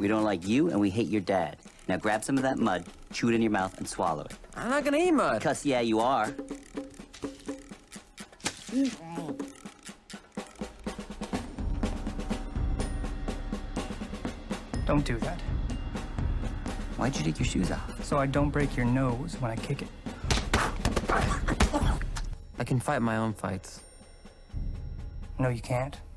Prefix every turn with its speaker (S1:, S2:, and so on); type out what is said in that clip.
S1: We don't like you, and we hate your dad. Now grab some of that mud, chew it in your mouth, and swallow it.
S2: I'm not gonna eat mud.
S1: Cuss, yeah, you are.
S3: Don't do that.
S1: Why'd you take your shoes off?
S3: So I don't break your nose when I kick it.
S2: I can fight my own fights.
S3: No, you can't.